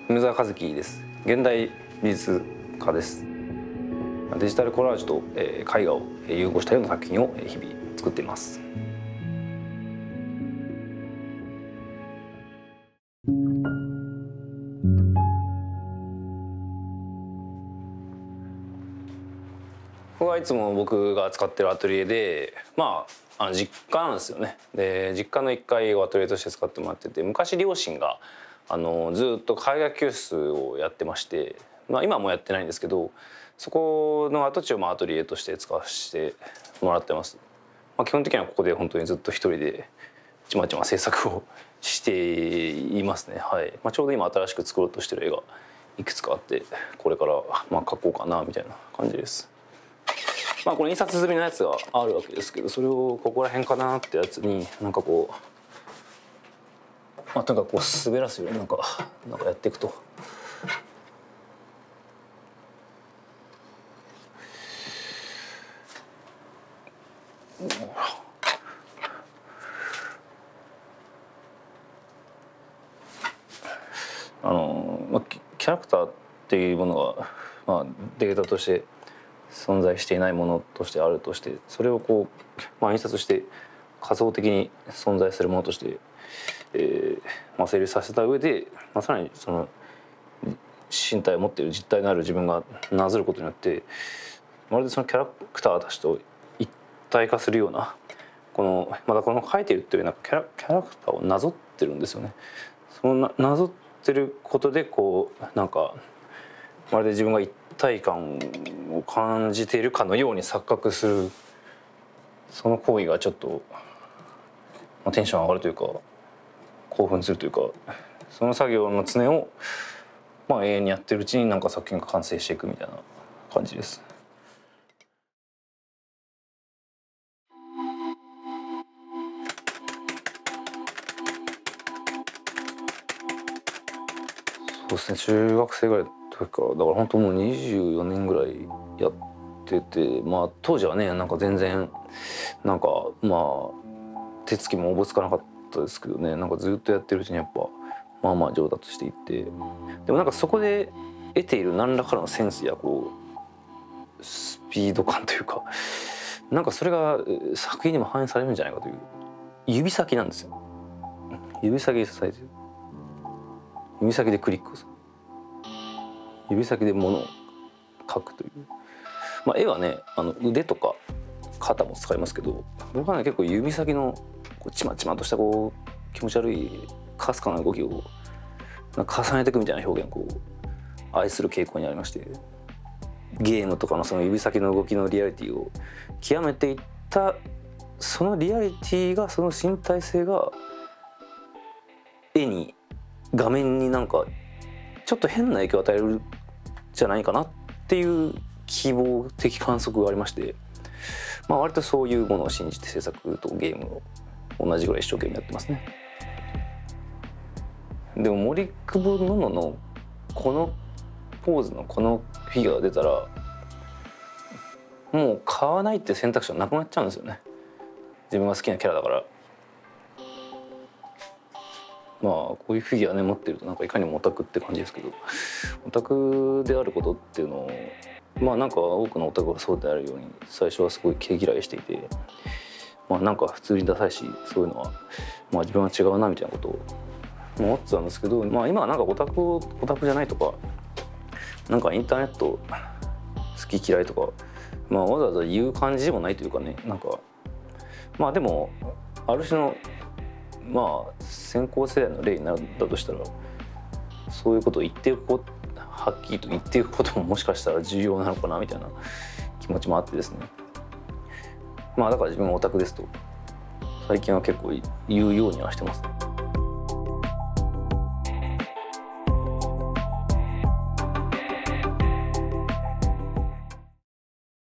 梅澤和樹です。現代美術家です。デジタルコラージュと絵画を融合したような作品を日々作っています。ここはいつも僕が使ってるアトリエで、実家なんですよね。で、実家の1階をアトリエとして使ってもらってて、昔両親がずっと絵画教室をやってまして、今はもうやってないんですけど、そこの跡地をアトリエとして使わせてもらってます。基本的にはここで本当にずっと一人でちまちま制作をしていますね。はい。ちょうど今新しく作ろうとしてる絵がいくつかあって、これから描こうかなみたいな感じです。これ印刷済みのやつがあるわけですけど、それをここら辺かなってやつにとにかく滑らすようになんかやっていくと。キャラクターっていうものが、データとして存在していないものとしてあるとして、それを印刷して仮想的に存在するものとして、成立させた上で、さらにその身体を持っている実体のある自分がなぞることによって、まるでそのキャラクターたちと一体化するような、この描いているっていうようなキャラクターをなぞってるんですよね。そのなぞってることでまるで自分が一体感を感じているかのように錯覚する、その行為がちょっと、テンション上がるというか興奮するというか、その作業の常を永遠にやってるうちに作品が完成していくみたいな感じです。そうですね、中学生ぐらいの時から、だから本当もう24年ぐらいやってて、当時はね全然手つきもおぼつかなかったですけどね、ずっとやってるうちにやっぱ上達していって、でもそこで得ている何らかのセンスやスピード感というか、それが作品にも反映されるんじゃないかという、指先なんですよ。指先で支えてる、指先でクリックをする、指先で物を描くという、絵はね腕とか肩も使いますけど、僕はね結構指先のちまちまとした気持ち悪いかすかな動きを重ねていくみたいな表現を愛する傾向にありまして、ゲームとかのその指先の動きのリアリティを極めていった、そのリアリティが、その身体性が画面にちょっと変な影響を与えるんじゃないかなっていう希望的観測がありまして、割とそういうものを信じて制作とゲームを同じぐらい一生懸命やってますね。でも森久保のののこのポーズのこのフィギュアが出たら、もう買わないって選択肢はなくなっちゃうんですよね、自分が好きなキャラだから。こういうフィギュアね持ってるといかにもオタクって感じですけど、オタクであることっていうのを多くのオタクがそうであるように最初はすごい毛嫌いしていて、普通にダサいし、そういうのは自分は違うなみたいなことを思ってたんですけど、今はオタクじゃないとか、インターネット好き嫌いとか、わざわざ言う感じでもないというかね、でもある種の先行世代の例になるんだとしたら、そういうことをはっきりと言っていくことももしかしたら重要なのかなみたいな気持ちもあってですね、だから自分はオタクですと最近は結構言うようにはしてますね。